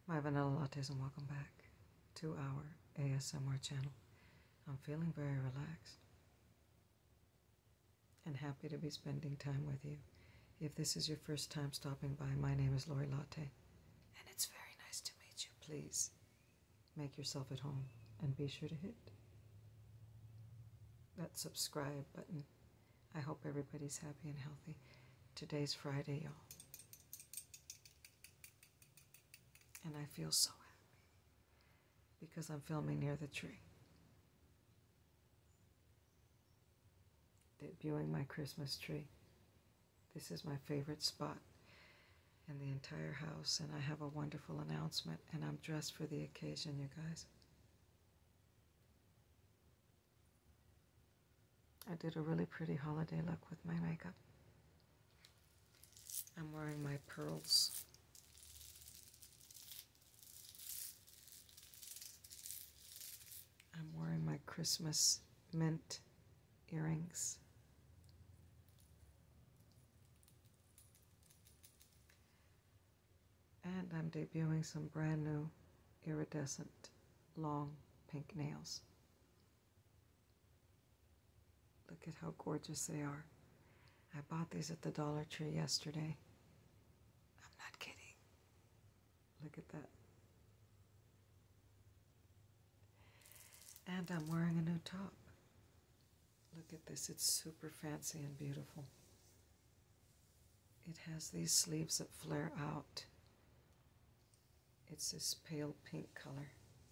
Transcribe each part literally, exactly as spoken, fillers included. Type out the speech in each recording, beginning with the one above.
My Vanilla Lattes and welcome back to our A S M R channel. I'm feeling very relaxed and happy to be spending time with you. If this is your first time stopping by, my name is Lori Latte, and it's very nice to meet you. Please make yourself at home and be sure to hit that subscribe button. I hope everybody's happy and healthy. Today's Friday, y'all. And I feel so happy because I'm filming near the tree. Debuting my Christmas tree. This is my favorite spot in the entire house, and I have a wonderful announcement, and I'm dressed for the occasion, you guys. I did a really pretty holiday look with my makeup. I'm wearing my pearls. I'm wearing my Christmas mint earrings. And I'm debuting some brand new iridescent long pink nails. Look at how gorgeous they are. I bought these at the Dollar Tree yesterday. I'm not kidding. Look at that. And I'm wearing a new top. Look at this, it's super fancy and beautiful. It has these sleeves that flare out. It's this pale pink color.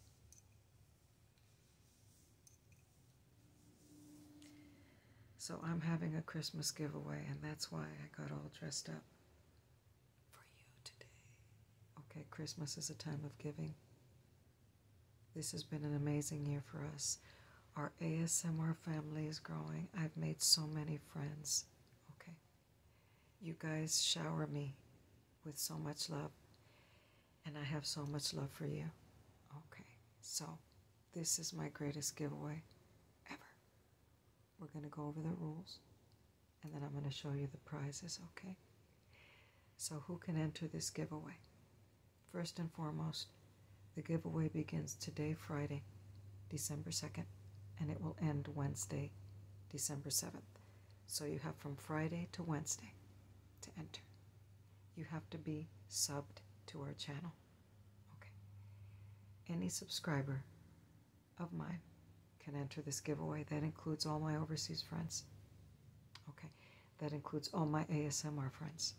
So I'm having a Christmas giveaway, and that's why I got all dressed up for you today. Okay, Christmas is a time of giving. This has been an amazing year for us. Our A S M R family is growing. I've made so many friends. Okay. You guys shower me with so much love, and I have so much love for you. Okay. So this is my greatest giveaway ever. We're going to go over the rules, and then I'm going to show you the prizes, okay? So who can enter this giveaway? First and foremost, the giveaway begins today, Friday, December second, and it will end Wednesday, December seventh. So you have from Friday to Wednesday to enter. You have to be subbed to our channel. Okay. Any subscriber of mine can enter this giveaway. That includes all my overseas friends. Okay. That includes all my A S M R friends.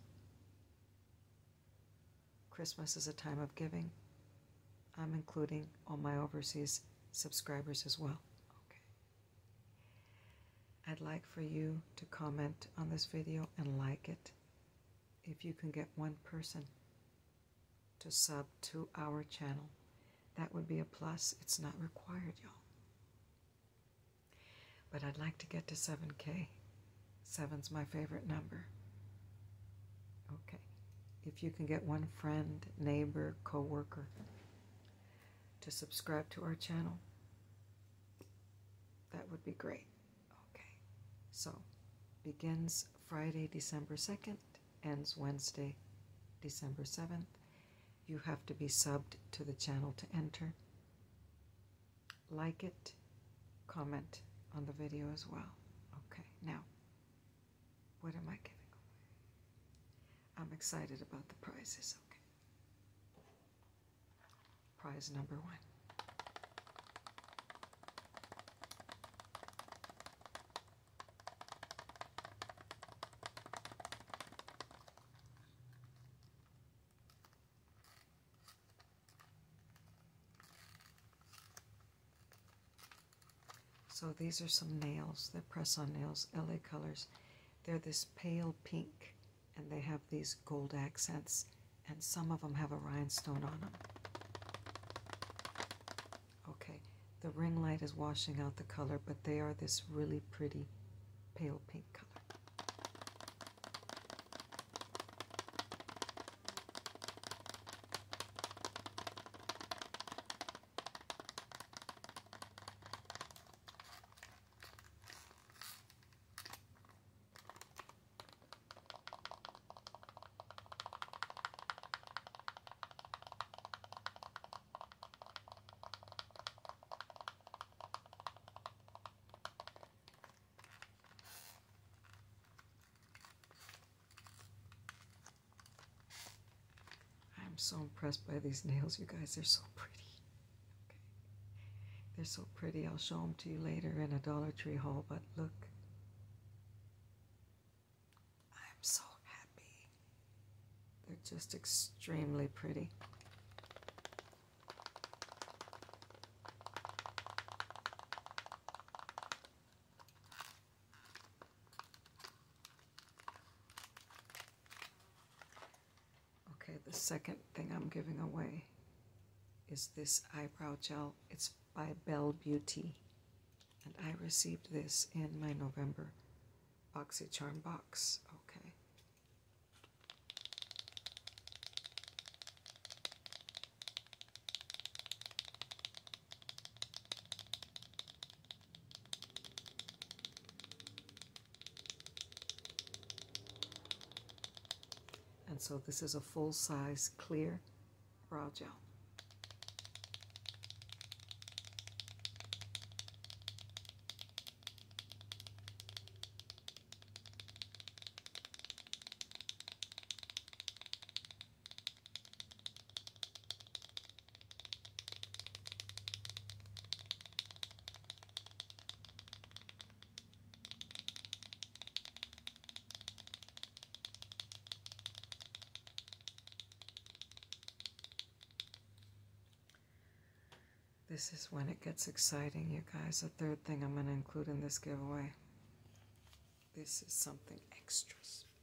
Christmas is a time of giving. I'm including all my overseas subscribers as well. Okay. I'd like for you to comment on this video and like it. If you can get one person to sub to our channel, that would be a plus. It's not required, y'all. But I'd like to get to seven K. Seven's my favorite number. Okay. If you can get one friend, neighbor, co-worker to subscribe to our channel, that would be great. Okay, so begins Friday, December second, ends Wednesday, December seventh. You have to be subbed to the channel to enter. Like it, comment on the video as well. Okay, now, what am I giving away? I'm excited about the prizes, okay. Prize number one. So these are some nails. They're press-on nails, L A Colors. They're this pale pink, and they have these gold accents, and some of them have a rhinestone on them. Okay, the ring light is washing out the color, but they are this really pretty pale pink color. I'm so impressed by these nails, you guys. They're so pretty. Okay. They're so pretty. I'll show them to you later in a Dollar Tree haul, but look. I'm so happy. They're just extremely pretty. Okay, the second thing I'm giving away is this eyebrow gel. It's by Belle Beauty. And I received this in my November BoxyCharm box. Okay. And so this is a full-size clear brow gel. This is when it gets exciting, you guys. The third thing I'm going to include in this giveaway. This is something extra.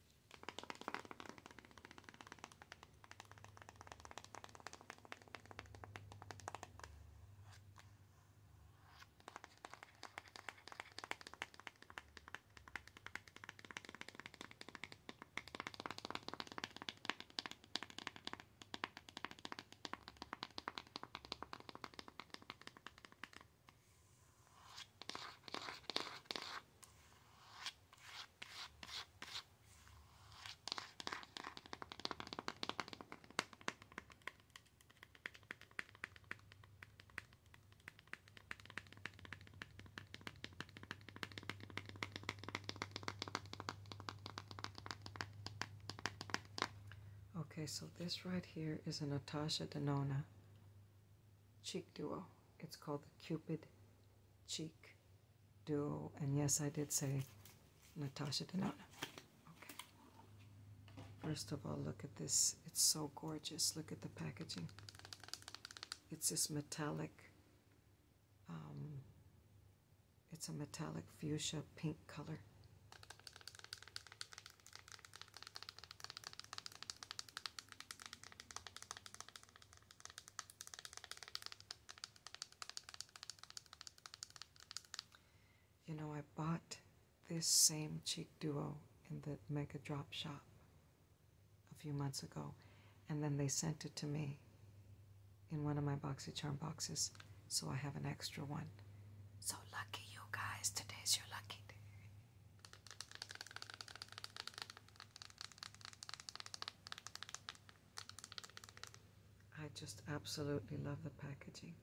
Okay, so this right here is a Natasha Denona cheek duo. It's called the Cupid Cheek Duo. And yes, I did say Natasha Denona. Okay. First of all, look at this. It's so gorgeous. Look at the packaging. It's this metallic, um, it's a metallic fuchsia pink color. You know, I bought this same cheek duo in the Mega Drop shop a few months ago, and then they sent it to me in one of my BoxyCharm boxes, so I have an extra one. So lucky you guys, today's your lucky day. I just absolutely love the packaging.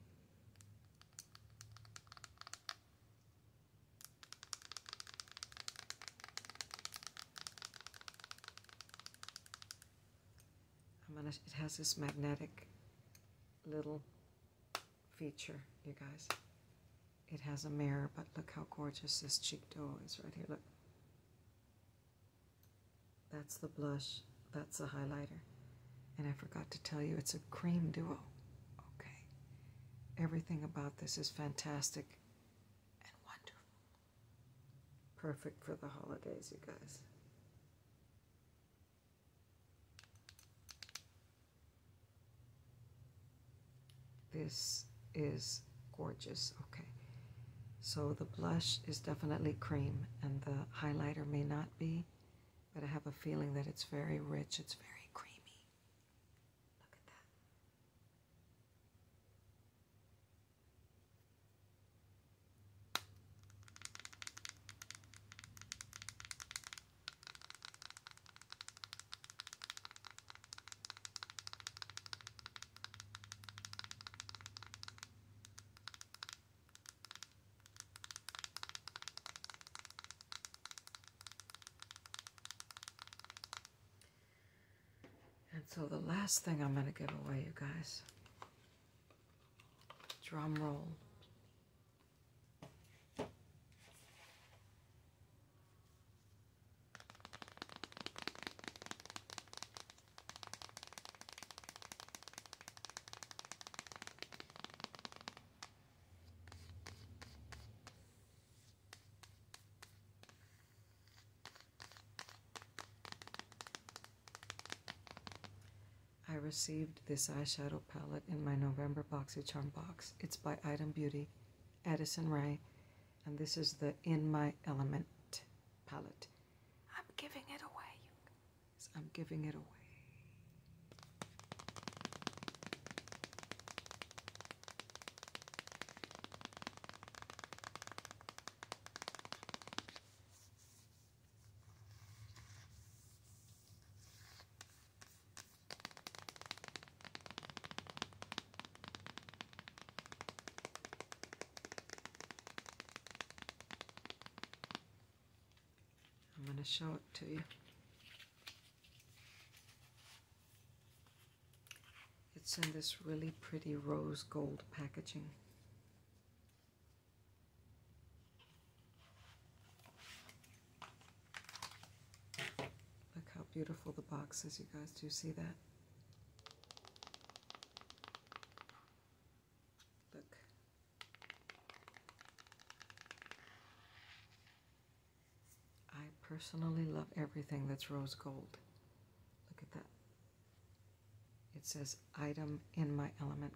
It has this magnetic little feature, you guys. It has a mirror, but look how gorgeous this cheek duo is right here. Look. That's the blush. That's the highlighter. And I forgot to tell you, it's a cream duo. Okay. Everything about this is fantastic and wonderful. Perfect for the holidays, you guys. This is gorgeous. Okay, so the blush is definitely cream and the highlighter may not be, but I have a feeling that it's very rich. It's very creamy. Look at that. So the last thing I'm going to give away, you guys, drum roll. I received this eyeshadow palette in my November BoxyCharm box. It's by Item Beauty, Addison Rae, and this is the In My Element palette. I'm giving it away, you guys. I'm giving it away. I'm going to show it to you. It's in this really pretty rose gold packaging. Look how beautiful the box is, you guys. Do you see that? Look. I personally love everything that's rose gold. Look at that. It says Item in My Element.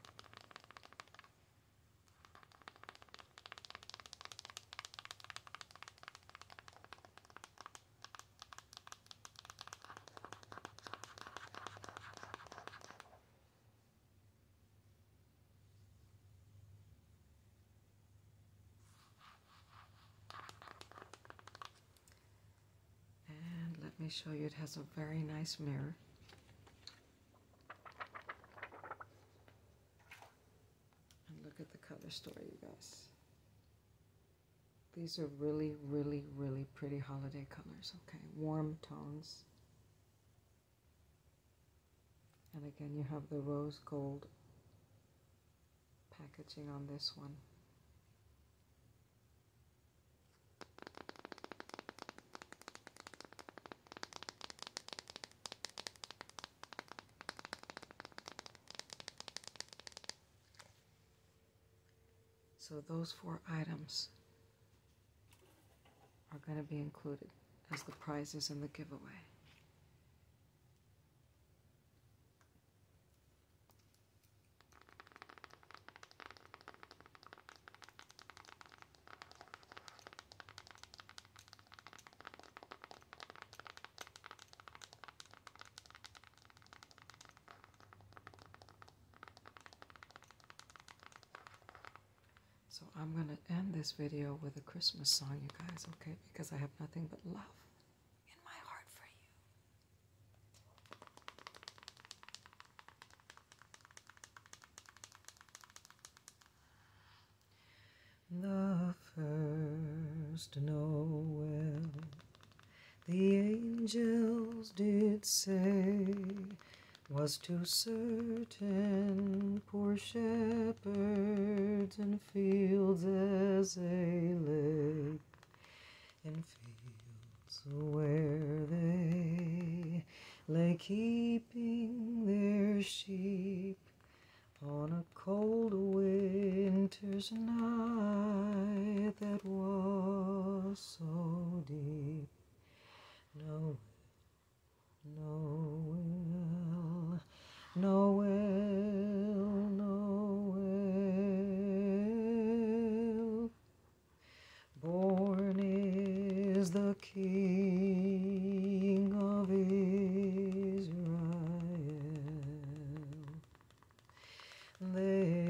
And let me show you, it has a very nice mirror. Look at the color story, you guys. These are really, really, really pretty holiday colors, okay? Warm tones. And again, you have the rose gold packaging on this one. So those four items are going to be included as the prizes in the giveaway. So I'm going to end this video with a Christmas song, you guys, okay? Because I have nothing but love in my heart for you. The first Noel, the angels did say, was to certain poor shepherds in fields as they lay, in fields where they lay keeping their sheep on a cold winter's night that was so deep. Noel, Noel, Noel, Noel, born is the King of Israel. They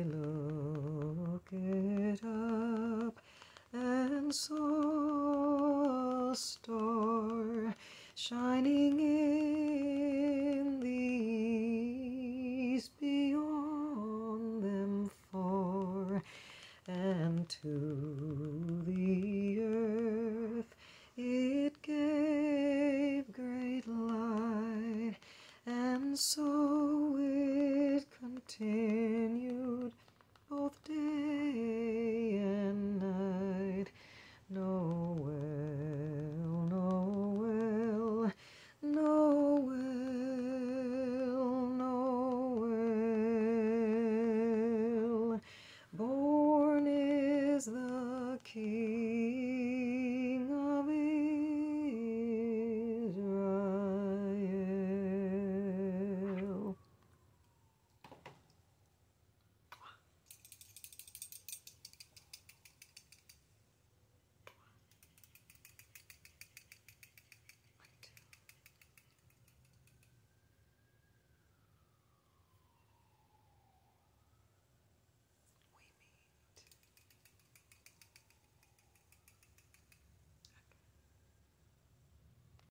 looked up and saw a star shining in the east beyond them far, and to the earth it gave great light, and And so it continued both day and night. Noel, Noel, Noel, Noel. Born is the King.